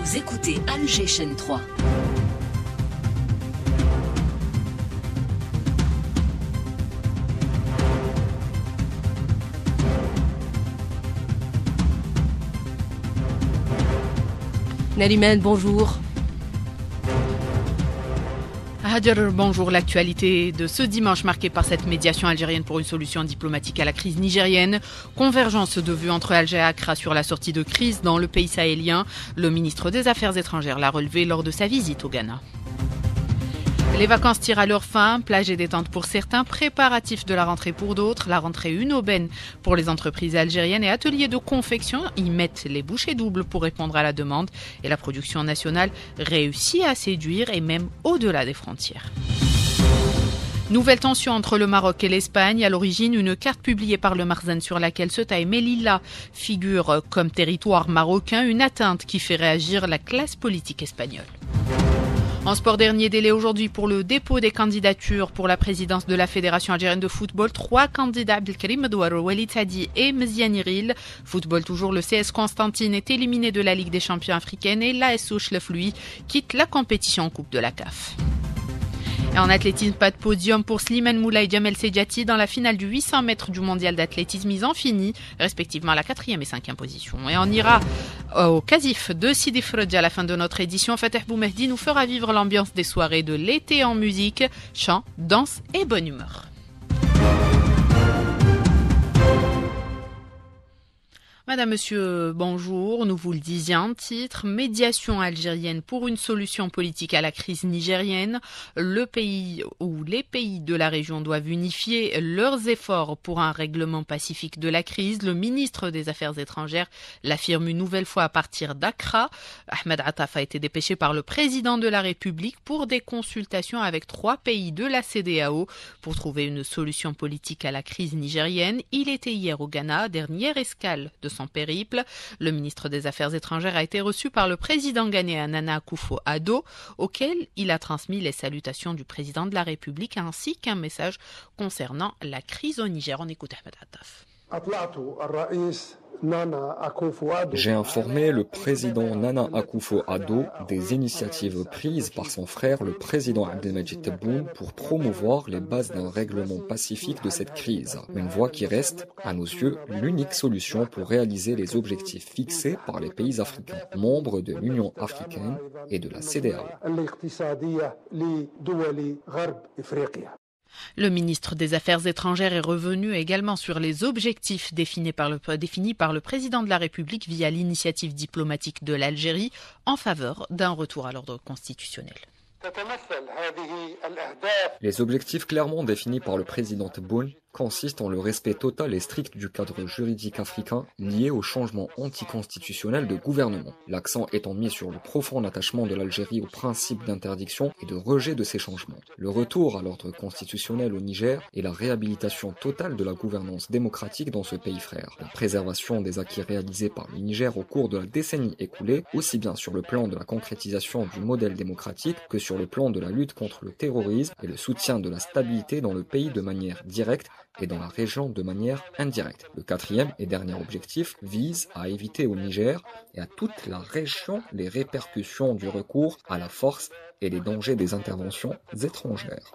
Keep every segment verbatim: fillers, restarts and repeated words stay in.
Vous écoutez Alger chaîne trois. Nariman, bonjour. Hajar, bonjour. L'actualité de ce dimanche marquée par cette médiation algérienne pour une solution diplomatique à la crise nigérienne. Convergence de vues entre Alger et Accra sur la sortie de crise dans le pays sahélien. Le ministre des Affaires étrangères l'a relevé lors de sa visite au Ghana. Les vacances tirent à leur fin, plage et détente pour certains, préparatifs de la rentrée pour d'autres, la rentrée une aubaine pour les entreprises algériennes et ateliers de confection y mettent les bouchées doubles pour répondre à la demande et la production nationale réussit à séduire et même au-delà des frontières. Nouvelle tension entre le Maroc et l'Espagne. À l'origine, une carte publiée par le Marzane sur laquelle Ceuta et Melilla figurent comme territoire marocain, une atteinte qui fait réagir la classe politique espagnole. En sport, dernier délai aujourd'hui pour le dépôt des candidatures pour la présidence de la Fédération algérienne de football. Trois candidats, Abdelkarim Medouaro, Walid Hadi et Mziane Iril. Football toujours, le C S Constantine est éliminé de la Ligue des champions africaine et l'A S Ouchlef, lui, quitte la compétition en Coupe de la C A F. Et en athlétisme, pas de podium pour Slimane Moula et Jamel Sedjati dans la finale du huit cents mètres du mondial d'athlétisme. Ils en finissent respectivement à la quatrième et cinquième position. Et on ira au Casif de Sidi Fredja à la fin de notre édition. Fateh Boumehdi nous fera vivre l'ambiance des soirées de l'été en musique, chant, danse et bonne humeur. Madame, Monsieur, bonjour. Nous vous le disions en titre. Médiation algérienne pour une solution politique à la crise nigérienne. Le pays ou les pays de la région doivent unifier leurs efforts pour un règlement pacifique de la crise. Le ministre des Affaires étrangères l'affirme une nouvelle fois à partir d'Accra. Ahmed Attaf a été dépêché par le président de la République pour des consultations avec trois pays de la C E D E A O pour trouver une solution politique à la crise nigérienne. Il était hier au Ghana, dernière escale de son périple. Le ministre des Affaires étrangères a été reçu par le président ghanéen Nana Akufo-Addo, auquel il a transmis les salutations du président de la République ainsi qu'un message concernant la crise au Niger. On écoute Ahmed Attaf. J'ai informé le président Nana Akufo-Addo des initiatives prises par son frère, le président Abdelmadjid Tebboune, pour promouvoir les bases d'un règlement pacifique de cette crise. Une voie qui reste, à nos yeux, l'unique solution pour réaliser les objectifs fixés par les pays africains, membres de l'Union africaine et de la C E D E A O. Le ministre des Affaires étrangères est revenu également sur les objectifs définis par le, définis par le président de la République via l'initiative diplomatique de l'Algérie en faveur d'un retour à l'ordre constitutionnel. Les objectifs clairement définis par le président Tebboune consistent en le respect total et strict du cadre juridique africain lié au changement anticonstitutionnel de gouvernement, l'accent étant mis sur le profond attachement de l'Algérie au principe d'interdiction et de rejet de ces changements, le retour à l'ordre constitutionnel au Niger et la réhabilitation totale de la gouvernance démocratique dans ce pays frère, la préservation des acquis réalisés par le Niger au cours de la décennie écoulée, aussi bien sur le plan de la concrétisation du modèle démocratique que sur le plan de la lutte contre le terrorisme et le soutien de la stabilité dans le pays de manière directe et dans la région de manière indirecte. Le quatrième et dernier objectif vise à éviter au Niger et à toute la région les répercussions du recours à la force et les dangers des interventions étrangères.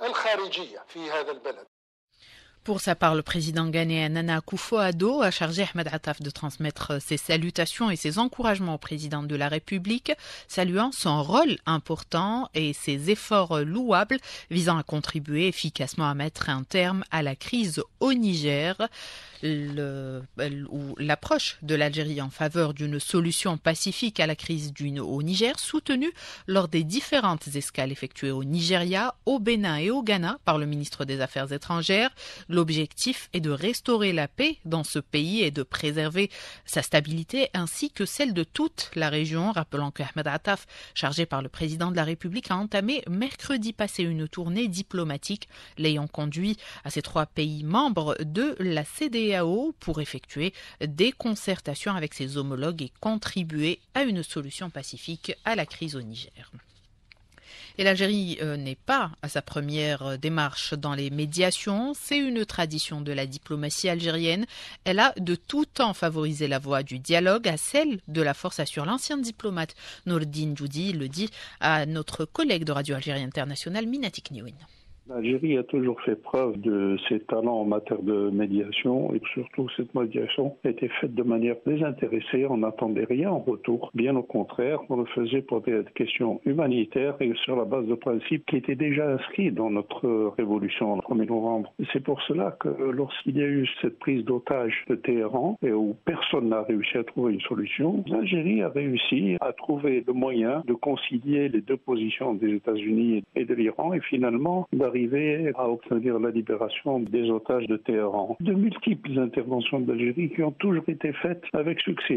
Pour sa part, le président ghanéen Nana Akufo-Addo a chargé Ahmed Attaf de transmettre ses salutations et ses encouragements au président de la République, saluant son rôle important et ses efforts louables visant à contribuer efficacement à mettre un terme à la crise au Niger. Le, ou l'approche de l'Algérie en faveur d'une solution pacifique à la crise du, au Niger, soutenue lors des différentes escales effectuées au Nigeria, au Bénin et au Ghana par le ministre des Affaires étrangères. L'objectif est de restaurer la paix dans ce pays et de préserver sa stabilité ainsi que celle de toute la région. Rappelant que Ahmed Attaf, chargé par le président de la République, a entamé mercredi passé une tournée diplomatique l'ayant conduit à ces trois pays membres de la C E D E A O pour effectuer des concertations avec ses homologues et contribuer à une solution pacifique à la crise au Niger. Et l'Algérie euh, n'est pas à sa première démarche dans les médiations. C'est une tradition de la diplomatie algérienne. Elle a de tout temps favorisé la voie du dialogue à celle de la force, assure l'ancien diplomate Nourdine Djoudi, le dit à notre collègue de Radio Algérie Internationale, Minatik Niouine. L'Algérie a toujours fait preuve de ses talents en matière de médiation et surtout cette médiation a été faite de manière désintéressée. On n'attendait rien en retour. Bien au contraire, on le faisait pour des questions humanitaires et sur la base de principes qui étaient déjà inscrits dans notre révolution le premier novembre. C'est pour cela que lorsqu'il y a eu cette prise d'otage de Téhéran et où personne n'a réussi à trouver une solution, l'Algérie a réussi à trouver le moyen de concilier les deux positions des États-Unis et de l'Iran et finalement d'arriver à obtenir la libération des otages de Téhéran. De multiples interventions d'Algérie qui ont toujours été faites avec succès.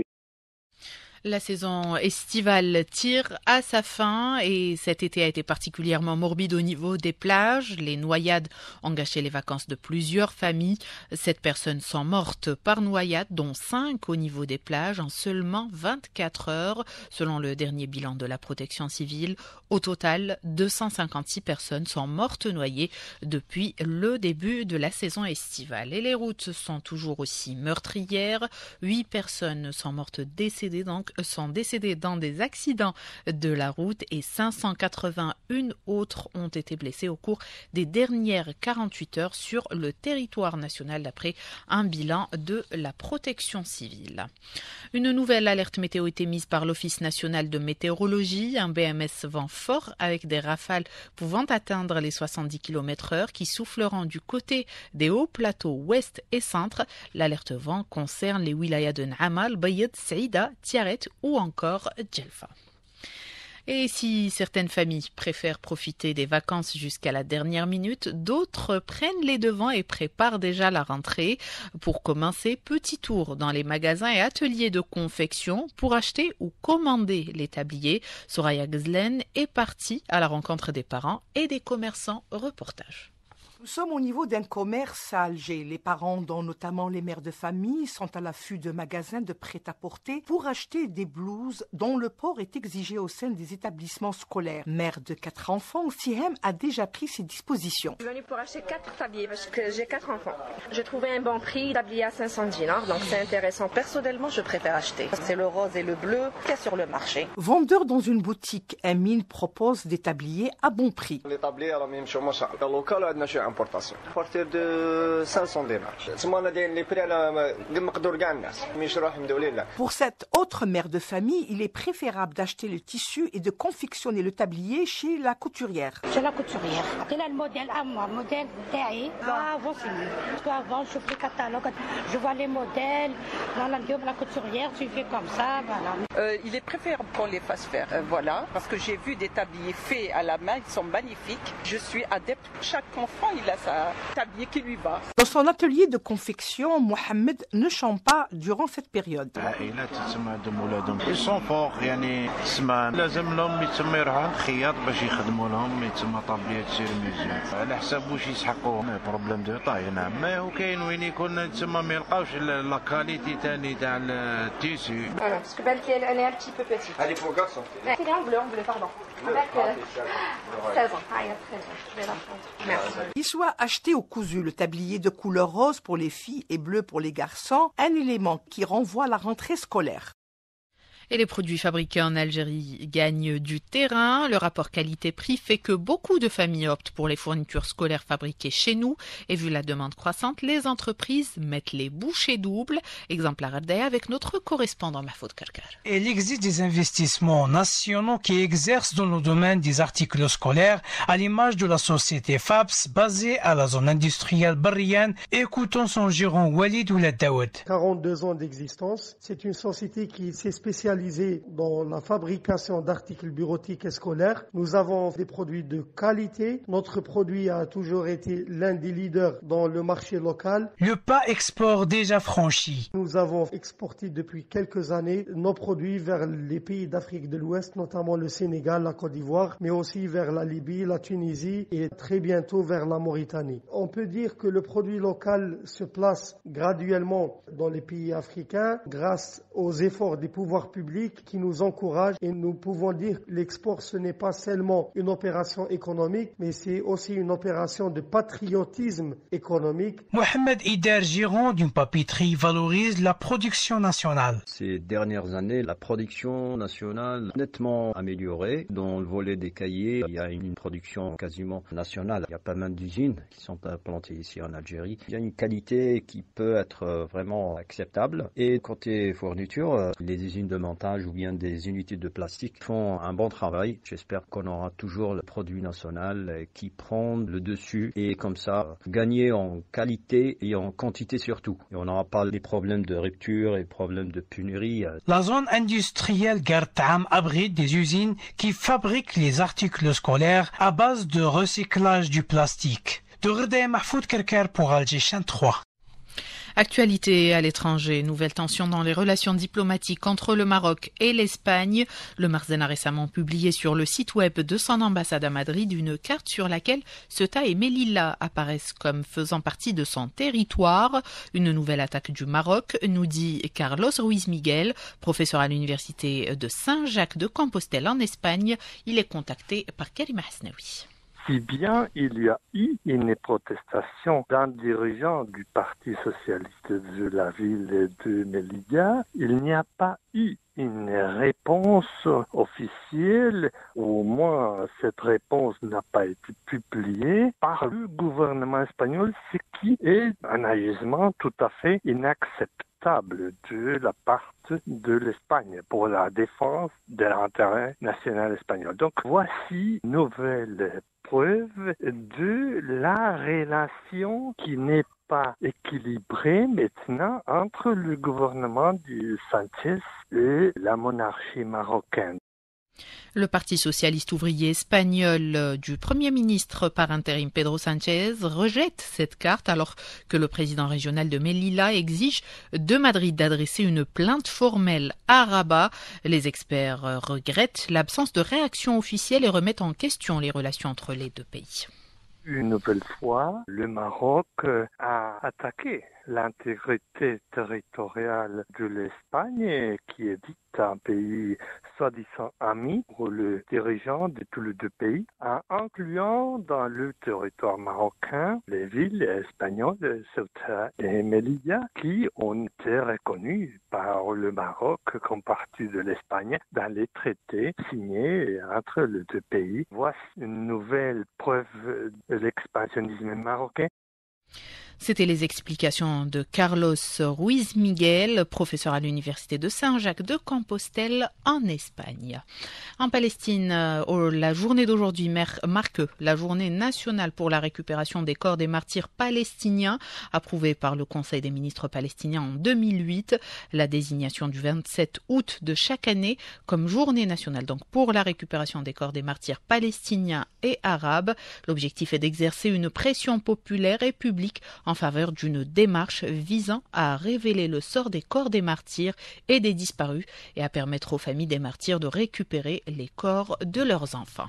La saison estivale tire à sa fin et cet été a été particulièrement morbide au niveau des plages. Les noyades ont gâché les vacances de plusieurs familles. Sept personnes sont mortes par noyade, dont cinq au niveau des plages en seulement vingt-quatre heures, selon le dernier bilan de la protection civile. Au total, deux cent cinquante-six personnes sont mortes noyées depuis le début de la saison estivale. Et les routes sont toujours aussi meurtrières. Huit personnes sont mortes décédées donc sont décédés dans des accidents de la route et cinq cent quatre-vingt-un autres ont été blessés au cours des dernières quarante-huit heures sur le territoire national d'après un bilan de la protection civile. Une nouvelle alerte météo a été mise par l'Office national de météorologie, un B M S vent fort avec des rafales pouvant atteindre les soixante-dix kilomètres heure qui souffleront du côté des hauts plateaux ouest et centre. L'alerte vent concerne les wilayas de N'Amal, Bayed, Saïda, Tiaret ou encore Djelfa. Et si certaines familles préfèrent profiter des vacances jusqu'à la dernière minute, d'autres prennent les devants et préparent déjà la rentrée. Pour commencer, petit tour dans les magasins et ateliers de confection pour acheter ou commander les tabliers. Soraya Ghazlen est partie à la rencontre des parents et des commerçants. Reportage. Nous sommes au niveau d'un commerce à Alger. Les parents, dont notamment les mères de famille, sont à l'affût de magasins de prêt-à-porter pour acheter des blouses dont le port est exigé au sein des établissements scolaires. Mère de quatre enfants, Sihem a déjà pris ses dispositions. Je suis venue pour acheter quatre tabliers parce que j'ai quatre enfants. J'ai trouvé un bon prix, tablier à cinq cents dinars, donc c'est intéressant. Personnellement, je préfère acheter. C'est le rose et le bleu qu'il y a sur le marché. Vendeur dans une boutique, Amine propose des tabliers à bon prix. Les tabliers, importation. À partir de cinq cents dinars. Pour cette autre mère de famille, il est préférable d'acheter le tissu et de confectionner le tablier chez la couturière. Chez la couturière. Elle a le modèle à moi, modèle taillé. Avant, c'est mieux. Parce qu'avant, je fais le catalogue, je vois les modèles. Dans la, la couturière, tu fais comme ça, voilà. Euh, il est préférable qu'on les fasse faire, euh, voilà. Parce que j'ai vu des tabliers faits à la main, ils sont magnifiques. Je suis adepte. Chaque enfant, il a sa tablier qui lui va. Dans son atelier de confection, Mohamed ne chante pas durant cette période. Ils sont forts, يعني سمان لازم لهم يتسمى يروحوا خياط باش يخدموا لهم يتسمى طابليات سيرميزيون على حساب واش يسحقوا بروبليم دو طاي نعم ما هو كاين وين يكون يتسمى ما يلقاوش لا كاليتي ثاني تاع التيسو. Voilà, parce que بالك elle est un petit peu petite. Elle est pour garçon. C'est en bleu, en bleu, pardon. Avec treize ans. Ah, il a treize ans. Je vais la prendre. Merci. Il soit acheté au cousu, le tablier de couleur rose pour les filles et bleu pour les garçons, un élément qui renvoie à la rentrée scolaire. Et les produits fabriqués en Algérie gagnent du terrain. Le rapport qualité-prix fait que beaucoup de familles optent pour les fournitures scolaires fabriquées chez nous. Et vu la demande croissante, les entreprises mettent les bouchées doubles. Exemple à Ardea avec notre correspondant Mahfoud Karkar. Il existe des investissements nationaux qui exercent dans le domaine des articles scolaires, à l'image de la société F A P S basée à la zone industrielle barrienne. Écoutons son gérant Walid Oulad Daoud. quarante-deux ans d'existence. C'est une société qui s'est spécialisée dans la fabrication d'articles bureautiques et scolaires. Nous avons des produits de qualité. Notre produit a toujours été l'un des leaders dans le marché local. Le pas export déjà franchi. Nous avons exporté depuis quelques années nos produits vers les pays d'Afrique de l'Ouest, notamment le Sénégal, la Côte d'Ivoire, mais aussi vers la Libye, la Tunisie et très bientôt vers la Mauritanie. On peut dire que le produit local se place graduellement dans les pays africains grâce aux efforts des pouvoirs publics public qui nous encourage et nous pouvons dire que l'export ce n'est pas seulement une opération économique mais c'est aussi une opération de patriotisme économique. Mohamed Ider Giron d'une papeterie valorise la production nationale. Ces dernières années, la production nationale nettement améliorée. Dans le volet des cahiers, il y a une production quasiment nationale. Il y a pas mal d'usines qui sont implantées ici en Algérie. Il y a une qualité qui peut être vraiment acceptable. Et côté fourniture, les usines de montage ou bien des unités de plastique font un bon travail. J'espère qu'on aura toujours le produit national qui prend le dessus et comme ça, gagner en qualité et en quantité surtout. Et on n'aura pas les problèmes de rupture et problèmes de pénurie. La zone industrielle Gartam abrite des usines qui fabriquent les articles scolaires à base de recyclage du plastique. De Gherdaya, Mahfoud Kerker pour Alger trois. Actualité à l'étranger, nouvelle tension dans les relations diplomatiques entre le Maroc et l'Espagne. Le Marzène a récemment publié sur le site web de son ambassade à Madrid une carte sur laquelle Ceuta et Melilla apparaissent comme faisant partie de son territoire. Une nouvelle attaque du Maroc, nous dit Carlos Ruiz Miguel, professeur à l'université de Saint-Jacques de Compostelle en Espagne. Il est contacté par Karima Hasnaoui. Si bien il y a eu une protestation d'un dirigeant du Parti socialiste de la ville de Melilla, il n'y a pas eu une réponse officielle, ou au moins cette réponse n'a pas été publiée par le gouvernement espagnol, ce qui est un agissement tout à fait inacceptable de la part de l'Espagne pour la défense de l'intérêt national espagnol. Donc voici une nouvelle preuve de la relation qui n'est pas équilibrée maintenant entre le gouvernement de Sanchez et la monarchie marocaine. Le Parti socialiste ouvrier espagnol du Premier ministre par intérim Pedro Sánchez rejette cette carte alors que le président régional de Melilla exige de Madrid d'adresser une plainte formelle à Rabat. Les experts regrettent l'absence de réaction officielle et remettent en question les relations entre les deux pays. Une nouvelle fois, le Maroc a attaqué l'intégrité territoriale de l'Espagne, qui est dite un pays soi-disant ami pour le dirigeant de tous les deux pays, en incluant dans le territoire marocain les villes espagnoles Ceuta et Melilla, qui ont été reconnues par le Maroc comme partie de l'Espagne dans les traités signés entre les deux pays. Voici une nouvelle preuve de l'expansionnisme marocain. C'était les explications de Carlos Ruiz Miguel, professeur à l'université de Saint-Jacques de Compostelle en Espagne. En Palestine, la journée d'aujourd'hui marque la journée nationale pour la récupération des corps des martyrs palestiniens, approuvée par le Conseil des ministres palestinien en deux mille huit. La désignation du vingt-sept août de chaque année comme journée nationale donc pour la récupération des corps des martyrs palestiniens et arabes. L'objectif est d'exercer une pression populaire et publique en faveur d'une démarche visant à révéler le sort des corps des martyrs et des disparus et à permettre aux familles des martyrs de récupérer les corps de leurs enfants.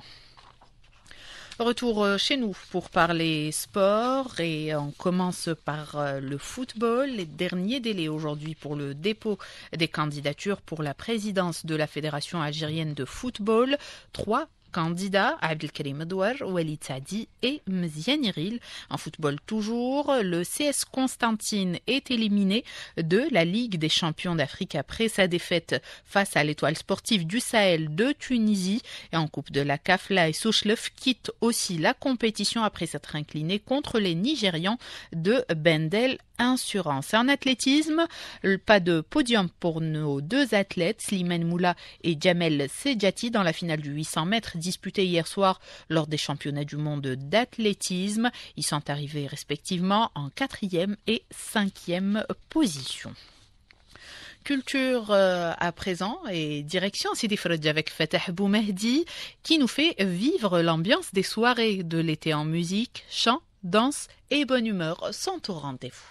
Retour chez nous pour parler sport et on commence par le football. Les derniers délais aujourd'hui pour le dépôt des candidatures pour la présidence de la Fédération algérienne de football. Trois candidats, Abdelkarim Edouard, Walid Saadi et Mziane Iril. En football toujours, le C S Constantine est éliminé de la Ligue des champions d'Afrique après sa défaite face à l'Étoile sportive du Sahel de Tunisie. Et en Coupe de la C A F, l'A S Souchlef quitte aussi la compétition après s'être incliné contre les Nigérians de Bendel Insurance. En athlétisme, pas de podium pour nos deux athlètes, Slimane Moula et Jamel Sedjati, dans la finale du huit cents mètres disputée hier soir lors des championnats du monde d'athlétisme. Ils sont arrivés respectivement en quatrième et cinquième position. Culture euh, à présent et direction Sidi Fredj avec Fatah Boumehdi qui nous fait vivre l'ambiance des soirées de l'été en musique, chant, danse et bonne humeur sont au rendez-vous.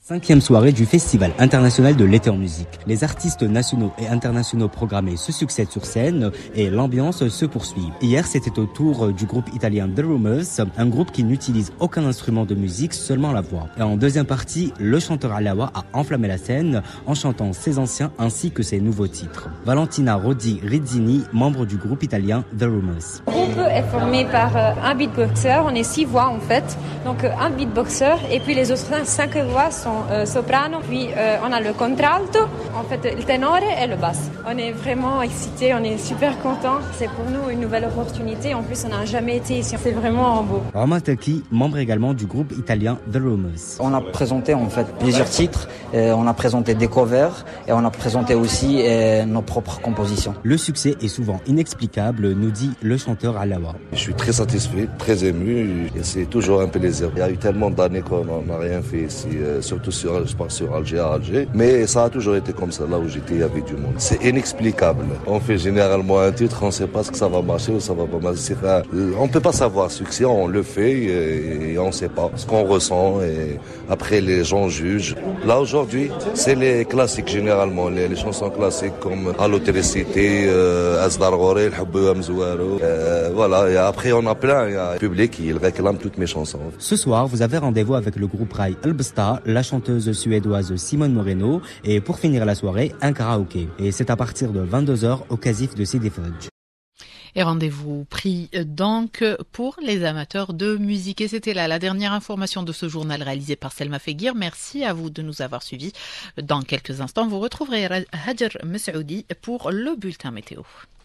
Cinquième soirée du Festival international de l'été en musique. Les artistes nationaux et internationaux programmés se succèdent sur scène et l'ambiance se poursuit. Hier, c'était au tour du groupe italien The Rumors, un groupe qui n'utilise aucun instrument de musique, seulement la voix. Et en deuxième partie, le chanteur Alawa a enflammé la scène en chantant ses anciens ainsi que ses nouveaux titres. Valentina Rodi Rizzini, membre du groupe italien The Rumors. Le groupe est formé par un beatboxer, on est six voix en fait, donc un beatboxer et puis les autres cinq voix sont Euh, soprano, puis euh, on a le contralto, en fait le ténor et le basse. On est vraiment excités, on est super contents. C'est pour nous une nouvelle opportunité. En plus, on n'a jamais été ici. C'est vraiment beau. Romain Taki, membre également du groupe italien The Rumors. On a présenté en fait plusieurs titres, euh, on a présenté des covers et on a présenté aussi euh, nos propres compositions. Le succès est souvent inexplicable, nous dit le chanteur Alawa. Je suis très satisfait, très ému et c'est toujours un plaisir. Il y a eu tellement d'années qu'on n'a rien fait ici, euh, surtout sur, je pense sur Alger à Alger, mais ça a toujours été comme ça, là où j'étais, il y avait du monde. C'est inexplicable. On fait généralement un titre, on ne sait pas ce que ça va marcher ou ça va pas marcher. Enfin, on ne peut pas savoir succès, on le fait et, et on ne sait pas ce qu'on ressent et après les gens jugent. Là aujourd'hui, c'est les classiques généralement, les, les chansons classiques comme Allo Télécité, Asdar Goré, L'Hubbu Amzouaro. Voilà, et après on a plein, il y a un public qui réclame toutes mes chansons. Ce soir, vous avez rendez-vous avec le groupe Rai Elbsta, la chanteuse suédoise Simone Moreno et pour finir la soirée, un karaoké. Et c'est à partir de vingt-deux heures au Casif de Sidi Fodj. Et rendez-vous pris donc pour les amateurs de musique. Et c'était là la dernière information de ce journal réalisé par Selma Feguir. Merci à vous de nous avoir suivis. Dans quelques instants, vous retrouverez Hajar Messoudi pour le bulletin météo.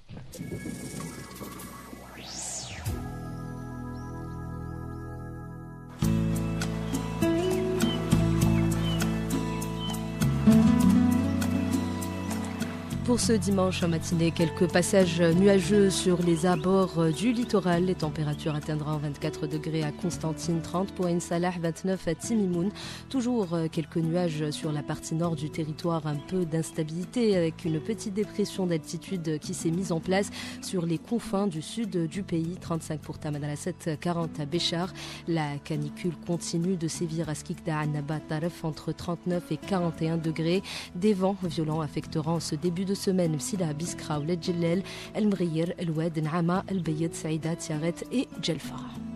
Pour ce dimanche en matinée, quelques passages nuageux sur les abords du littoral. Les températures atteindront vingt-quatre degrés à Constantine, trente pour Ain Salah, vingt-neuf à Timimoun. Toujours quelques nuages sur la partie nord du territoire, un peu d'instabilité avec une petite dépression d'altitude qui s'est mise en place sur les confins du sud du pays. trente-cinq pour Tamanrasset, quarante à Béchar. La canicule continue de sévir à Skikda, à Naba, Taref, entre trente-neuf et quarante et un degrés. Des vents violents affecteront ce début de semaine Msila, Biskra, Ouled Jellel, El Mriyir, El Oued, N'ama, El Bayed, Saïda, Tiaret et Djelfara.